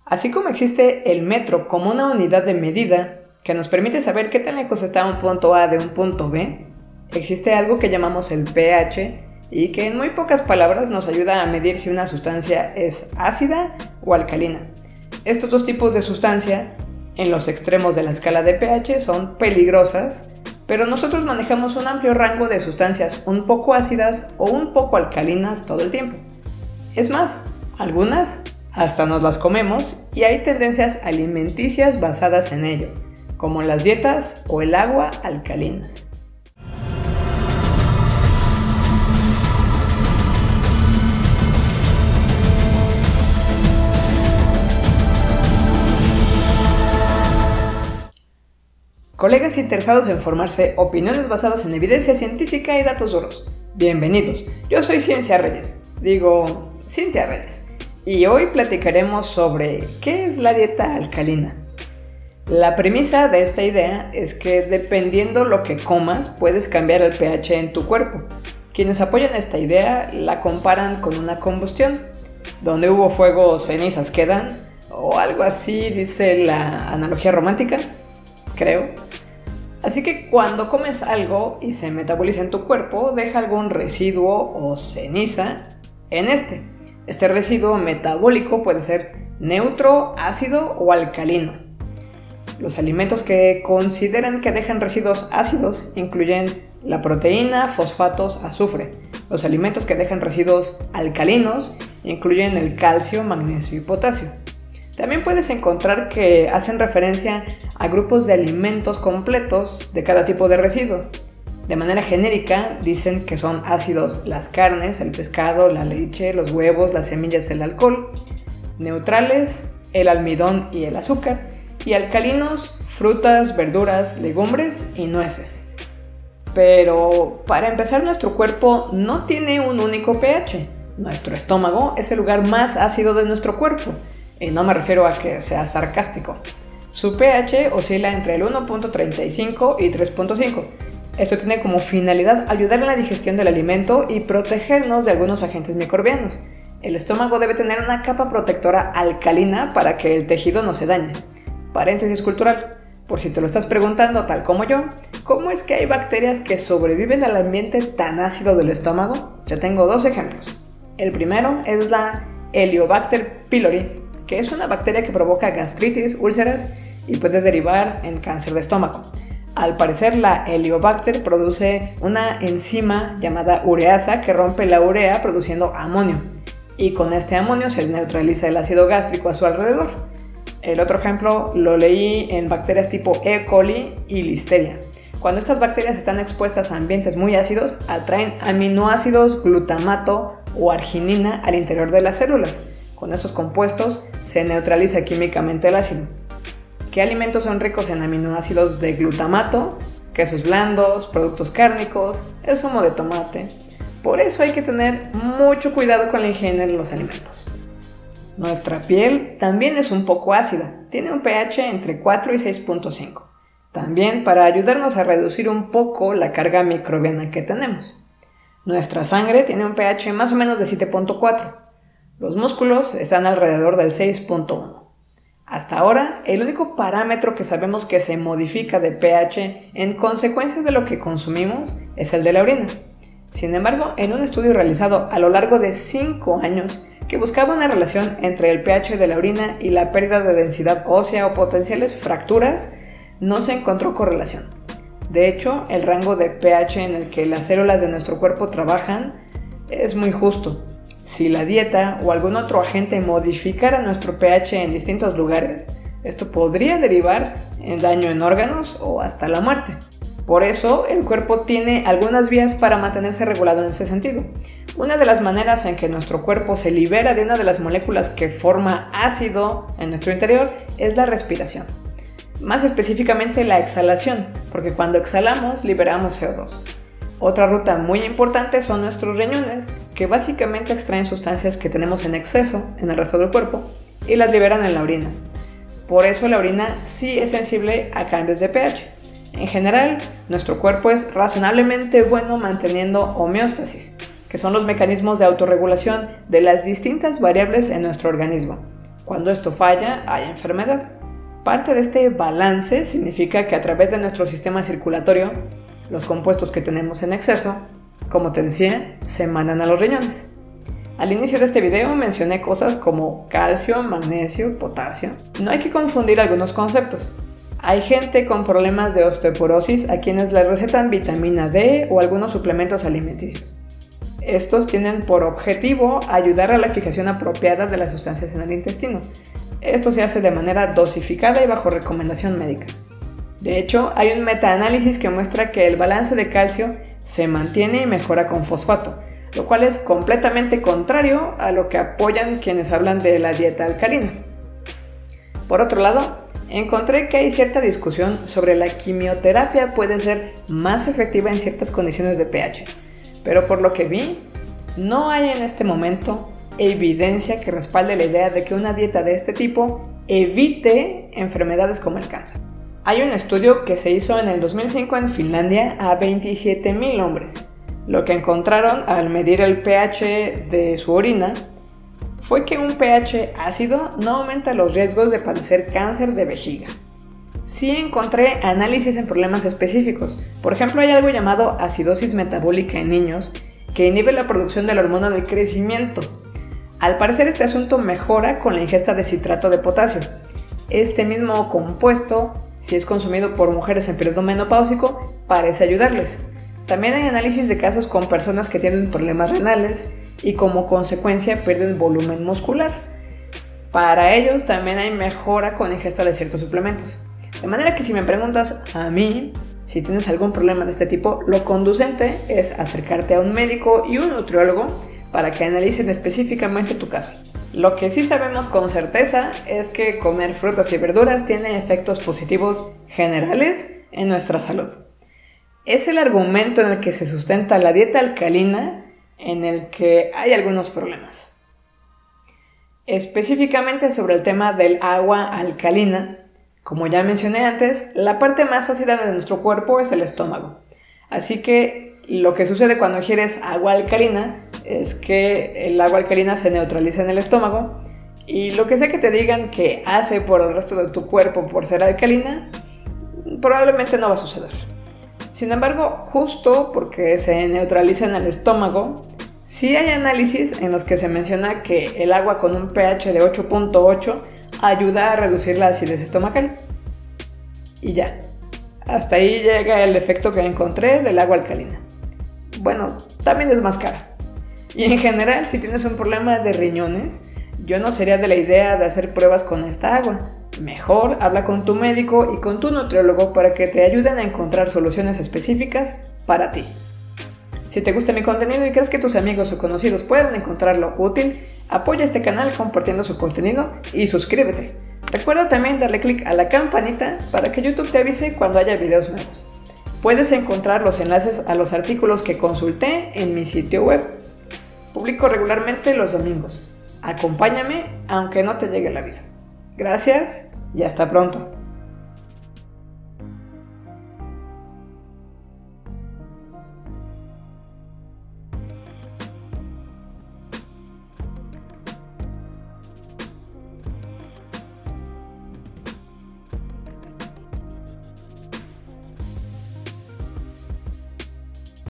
Así como existe el metro como una unidad de medida que nos permite saber qué tan lejos está un punto A de un punto B, existe algo que llamamos el pH y que en muy pocas palabras nos ayuda a medir si una sustancia es ácida o alcalina. Estos dos tipos de sustancia en los extremos de la escala de pH son peligrosas, pero nosotros manejamos un amplio rango de sustancias un poco ácidas o un poco alcalinas todo el tiempo. Es más, algunas hasta nos las comemos y hay tendencias alimenticias basadas en ello, como las dietas o el agua alcalinas. Colegas interesados en formarse opiniones basadas en evidencia científica y datos duros, bienvenidos. Yo soy Cintia Reyes, y hoy platicaremos sobre qué es la dieta alcalina. La premisa de esta idea es que dependiendo lo que comas, puedes cambiar el pH en tu cuerpo. Quienes apoyan esta idea la comparan con una combustión. Donde hubo fuego, cenizas quedan, o algo así dice la analogía romántica, creo. Así que cuando comes algo y se metaboliza en tu cuerpo, deja algún residuo o ceniza en Este residuo metabólico puede ser neutro, ácido o alcalino. Los alimentos que consideran que dejan residuos ácidos incluyen la proteína, fosfatos, azufre. Los alimentos que dejan residuos alcalinos incluyen el calcio, magnesio y potasio. También puedes encontrar que hacen referencia a grupos de alimentos completos de cada tipo de residuo. De manera genérica, dicen que son ácidos las carnes, el pescado, la leche, los huevos, las semillas, el alcohol. Neutrales, el almidón y el azúcar. Y alcalinos, frutas, verduras, legumbres y nueces. Pero para empezar, nuestro cuerpo no tiene un único pH. Nuestro estómago es el lugar más ácido de nuestro cuerpo. Y no me refiero a que sea sarcástico. Su pH oscila entre el 1.35 y 3.5. Esto tiene como finalidad ayudar en la digestión del alimento y protegernos de algunos agentes microbianos. El estómago debe tener una capa protectora alcalina para que el tejido no se dañe. Paréntesis cultural, por si te lo estás preguntando tal como yo, ¿cómo es que hay bacterias que sobreviven al ambiente tan ácido del estómago? Te tengo dos ejemplos. El primero es la Heliobacter pylori, que es una bacteria que provoca gastritis, úlceras y puede derivar en cáncer de estómago. Al parecer, la Heliobacter produce una enzima llamada ureasa que rompe la urea produciendo amonio, y con este amonio se neutraliza el ácido gástrico a su alrededor. El otro ejemplo lo leí en bacterias tipo E. coli y Listeria. Cuando estas bacterias están expuestas a ambientes muy ácidos, atraen aminoácidos, glutamato o arginina al interior de las células. Con estos compuestos se neutraliza químicamente el ácido. ¿Qué alimentos son ricos en aminoácidos de glutamato? Quesos blandos, productos cárnicos, el zumo de tomate. Por eso hay que tener mucho cuidado con la higiene de los alimentos. Nuestra piel también es un poco ácida, tiene un pH entre 4 y 6.5. También para ayudarnos a reducir un poco la carga microbiana que tenemos. Nuestra sangre tiene un pH más o menos de 7.4. Los músculos están alrededor del 6.1. Hasta ahora, el único parámetro que sabemos que se modifica de pH en consecuencia de lo que consumimos es el de la orina. Sin embargo, en un estudio realizado a lo largo de 5 años que buscaba una relación entre el pH de la orina y la pérdida de densidad ósea o potenciales fracturas, no se encontró correlación. De hecho, el rango de pH en el que las células de nuestro cuerpo trabajan es muy justo. Si la dieta o algún otro agente modificara nuestro pH en distintos lugares, esto podría derivar en daño en órganos o hasta la muerte. Por eso, el cuerpo tiene algunas vías para mantenerse regulado en ese sentido. Una de las maneras en que nuestro cuerpo se libera de una de las moléculas que forma ácido en nuestro interior es la respiración. Más específicamente la exhalación, porque cuando exhalamos liberamos CO2. Otra ruta muy importante son nuestros riñones, que básicamente extraen sustancias que tenemos en exceso en el resto del cuerpo y las liberan en la orina. Por eso la orina sí es sensible a cambios de pH. En general, nuestro cuerpo es razonablemente bueno manteniendo homeostasis, que son los mecanismos de autorregulación de las distintas variables en nuestro organismo. Cuando esto falla, hay enfermedad. Parte de este balance significa que a través de nuestro sistema circulatorio, los compuestos que tenemos en exceso, como te decía, se mandan a los riñones. Al inicio de este video mencioné cosas como calcio, magnesio, potasio. No hay que confundir algunos conceptos. Hay gente con problemas de osteoporosis a quienes les recetan vitamina D o algunos suplementos alimenticios. Estos tienen por objetivo ayudar a la fijación apropiada de las sustancias en el intestino. Esto se hace de manera dosificada y bajo recomendación médica. De hecho, hay un metaanálisis que muestra que el balance de calcio se mantiene y mejora con fosfato, lo cual es completamente contrario a lo que apoyan quienes hablan de la dieta alcalina. Por otro lado, encontré que hay cierta discusión sobre la quimioterapia puede ser más efectiva en ciertas condiciones de pH, pero por lo que vi, no hay en este momento evidencia que respalde la idea de que una dieta de este tipo evite enfermedades como el cáncer. Hay un estudio que se hizo en el 2005 en Finlandia a 27,000 hombres. Lo que encontraron al medir el pH de su orina fue que un pH ácido no aumenta los riesgos de padecer cáncer de vejiga. Sí encontré análisis en problemas específicos. Por ejemplo, hay algo llamado acidosis metabólica en niños que inhibe la producción de la hormona del crecimiento. Al parecer este asunto mejora con la ingesta de citrato de potasio. Este mismo compuesto, si es consumido por mujeres en periodo menopáusico, parece ayudarles. También hay análisis de casos con personas que tienen problemas renales y como consecuencia pierden volumen muscular. Para ellos también hay mejora con ingesta de ciertos suplementos. De manera que si me preguntas a mí si tienes algún problema de este tipo, lo conducente es acercarte a un médico y un nutriólogo para que analicen específicamente tu caso. Lo que sí sabemos con certeza es que comer frutas y verduras tiene efectos positivos generales en nuestra salud. Es el argumento en el que se sustenta la dieta alcalina en el que hay algunos problemas. Específicamente sobre el tema del agua alcalina, como ya mencioné antes, la parte más ácida de nuestro cuerpo es el estómago. Así que lo que sucede cuando ingieres agua alcalina es que el agua alcalina se neutraliza en el estómago y lo que sea que te digan que hace por el resto de tu cuerpo por ser alcalina, probablemente no va a suceder. Sin embargo, justo porque se neutraliza en el estómago, sí hay análisis en los que se menciona que el agua con un pH de 8.8 ayuda a reducir la acidez estomacal. Y ya, hasta ahí llega el efecto que encontré del agua alcalina. Bueno, también es más cara. Y en general, si tienes un problema de riñones, yo no sería de la idea de hacer pruebas con esta agua. Mejor habla con tu médico y con tu nutriólogo para que te ayuden a encontrar soluciones específicas para ti. Si te gusta mi contenido y crees que tus amigos o conocidos pueden encontrarlo útil, apoya este canal compartiendo su contenido y suscríbete. Recuerda también darle clic a la campanita para que YouTube te avise cuando haya videos nuevos. Puedes encontrar los enlaces a los artículos que consulté en mi sitio web. Publico regularmente los domingos. Acompáñame aunque no te llegue el aviso. Gracias y hasta pronto.